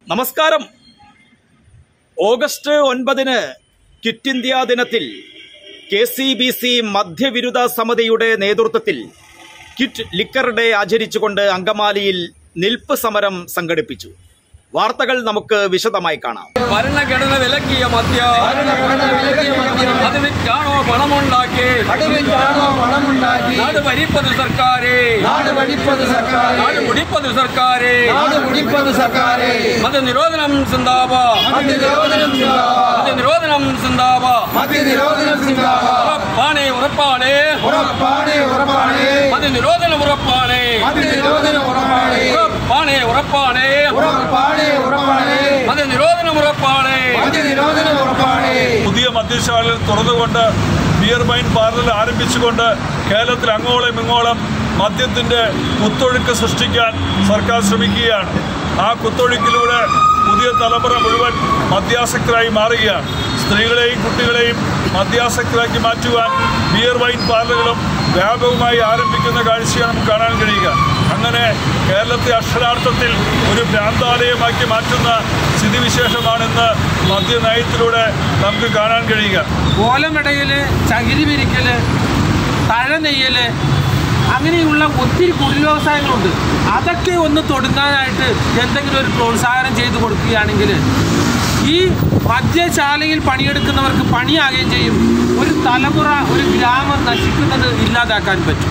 നമസ്കാരം. August 9 quit India ദിനത്തിൽ KCBC മദ്യവിരുദ്ധ സമിതിയുടെ നേതൃത്വത്തിൽ ക്വിറ്റ് ലിക്കർ ഡേ ആചരിച്ചുകൊണ്ട് അങ്കമാലിയിൽ നിൽപ്പ് സമരം സംഘടിപ്പിച്ചു. വാർത്തകൾ നമുക്ക് വിശദമായി കാണാം. ഭരണഘടന വിലക്കിയ മദ്യം അത് വിറ്റാണോ പണമുണ്ടാക്കി നാട് ഭരിപ്പത് സർക്കാരേ മദ്യനിരോധനം സിന്ദാബാദ് മദ്യനിരോധനം സിന്ദാബാദ് ഉറപ്പാണേ മദ്യനിരോധനം ഉറപ്പാണേ പുതിയ മദ്യശാലകൾ തുറന്നുകൊണ്ട് ബിയർ വൈൻ പാർലർ ആരംഭിച്ചുകൊണ്ട് കേരളത്തിൽ അങ്ങോളം ഇങ്ങോളം മദ്യത്തിൻ്റെ കുത്തൊഴുക്ക് സൃഷ്ടിക്കാൻ സർക്കാർ ശ്രമിക്കുകയാണ്. ആ കുത്തൊഴുക്കിലൂടെ പുതിയ തലമുറ മുഴുവൻ മദ്യാസക്തരായി മാറുകയാണ്. സ്ത്രീകളെയും കുട്ടികളെയും മദ്യാസക്തരാക്കി മാറ്റുവാൻ ബിയർ വൈൻ പാർലറുകളും വ്യാപകമായി ആരംഭിക്കുന്ന കാഴ്ചയാണ് നമുക്ക് കാണാൻ കഴിയുക. അങ്ങനെ കേരളത്തെ അക്ഷരാർത്ഥത്തിൽ ഒരു ഭ്രാന്താലയമാക്കി മാറ്റുന്ന സ്ഥിതിവിശേഷമാണെന്ന് മദ്യനയത്തിലൂടെ നമുക്ക് കാണാൻ കഴിയുക. ഓലമിടയിൽ ചകിരി വിരിക്കൽ, തഴനെയ്യൽ, അങ്ങനെയുള്ള ഒത്തിരി കുടിൽ വ്യവസായങ്ങളുണ്ട്. അതൊക്കെ ഒന്ന് തുടങ്ങാനായിട്ട് എന്തെങ്കിലും ഒരു പ്രോത്സാഹനം ചെയ്തു കൊടുക്കുകയാണെങ്കിൽ ഈ മദ്യശാലയിൽ പണിയെടുക്കുന്നവർക്ക് പണിയാകുകയും ചെയ്യും. ഒരു തലമുറ, ഒരു ഗ്രാമം നശിക്കുന്നത് ഇല്ലാതാക്കാൻ പറ്റും.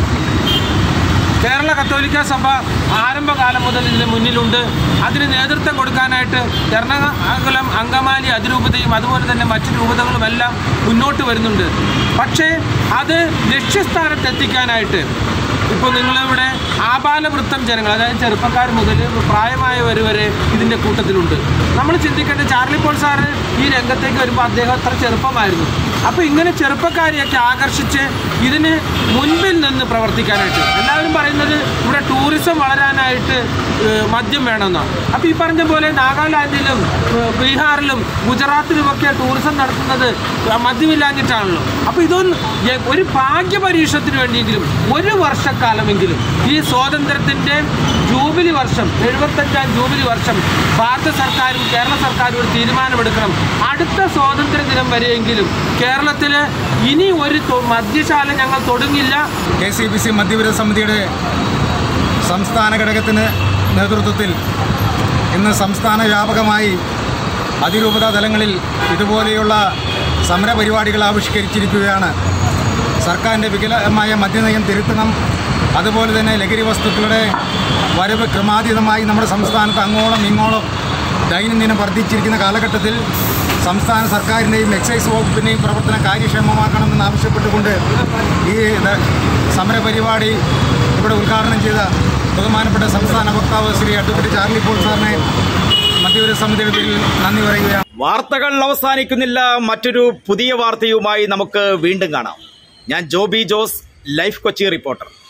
കേരള കത്തോലിക്ക സഭ ആരംഭകാലം മുതൽ ഇതിന് മുന്നിലുണ്ട്. അതിന് നേതൃത്വം കൊടുക്കാനായിട്ട് എറണാകുളം അങ്കമാലി അതിരൂപതയും അതുപോലെ തന്നെ മറ്റു രൂപതകളുമെല്ലാം മുന്നോട്ട് വരുന്നുണ്ട്. പക്ഷേ അത് ലക്ഷ്യസ്ഥാനത്തെത്തിക്കാനായിട്ട് ഇപ്പോൾ നിങ്ങളിവിടെ ആബാലവൃത്തം ജനങ്ങൾ, അതായത് ചെറുപ്പക്കാർ മുതൽ പ്രായമായവർ വരെ ഇതിൻ്റെ കൂട്ടത്തിലുണ്ട്. നമ്മൾ ചിന്തിക്കേണ്ട, ചാർലി പോൾ സാറ് ഈ രംഗത്തേക്ക് വരുമ്പോൾ അദ്ദേഹം അത്ര ചെറുപ്പമായിരുന്നു. അപ്പോൾ ഇങ്ങനെ ചെറുപ്പക്കാരെയൊക്കെ ആകർഷിച്ച് ഇതിന് മുൻപിൽ നിന്ന് പ്രവർത്തിക്കാനായിട്ട്, എല്ലാവരും പറയുന്നത് ഇവിടെ ടൂറിസം വളരാനായിട്ട് മദ്യം വേണമെന്നാണ്. അപ്പോൾ ഈ പറഞ്ഞ പോലെ നാഗാലാൻഡിലും ബീഹാറിലും ഗുജറാത്തിലുമൊക്കെ ടൂറിസം നടത്തുന്നത് മദ്യമില്ലാഞ്ഞിട്ടാണല്ലോ. അപ്പോൾ ഇതൊന്നും ഒരു ഭാഗ്യ പരീക്ഷത്തിന് വേണ്ടിയെങ്കിലും ഒരു വർഷക്കാലമെങ്കിലും ഈ സ്വാതന്ത്ര്യത്തിൻ്റെ ജൂബിലി വർഷം, 75ാം ജൂബിലി വർഷം ഭാരത സർക്കാരും കേരള സർക്കാരും ഒരു തീരുമാനമെടുക്കണം. അടുത്ത സ്വാതന്ത്ര്യ ദിനം വരെയെങ്കിലും കേരളത്തിൽ ഇനി ഒരു മദ്യശാല ഞങ്ങൾ തുടങ്ങില്ല. KCBC മദ്യവിരുദ്ധ സമിതിയുടെ സംസ്ഥാന ഘടകത്തിന് നേതൃത്വത്തിൽ ഇന്ന് സംസ്ഥാന വ്യാപകമായി അതിരൂപതാ തലങ്ങളിൽ ഇതുപോലെയുള്ള സമരപരിപാടികൾ ആവിഷ്കരിച്ചിരിക്കുകയാണ്. സർക്കാരിൻ്റെ വികലമായ മദ്യനയം തിരുത്തണം, അതുപോലെ തന്നെ ലഹരി വസ്തുക്കളുടെ വരവ് ക്രമാതീതമായി നമ്മുടെ സംസ്ഥാനത്ത് അങ്ങോളം ഇങ്ങോളം ദൈനംദിനം വർദ്ധിച്ചിരിക്കുന്ന കാലഘട്ടത്തിൽ സംസ്ഥാന സർക്കാരിൻ്റെയും എക്സൈസ് വകുപ്പിൻ്റെയും പ്രവർത്തനം കാര്യക്ഷമമാക്കണമെന്ന് ആവശ്യപ്പെട്ടുകൊണ്ട് ഈ സമരപരിപാടി ഇവിടെ ഉദ്ഘാടനം ചെയ്ത ബഹുമാനപ്പെട്ട സംസ്ഥാന വക്താവ് ശ്രീ അഡ്വക്കേറ്റ് ചാർലി പോൾ സാറിനെ മദ്യവിരുദ്ധ സമിതിയുടെ പേരിൽ നന്ദി പറയുകയാണ്. വാർത്തകൾ അവസാനിക്കുന്നില്ല. മറ്റൊരു പുതിയ വാർത്തയുമായി നമുക്ക് വീണ്ടും കാണാം. ഞാൻ ജോബി ജോസ്, ലൈഫ് കൊച്ചി റിപ്പോർട്ടർ.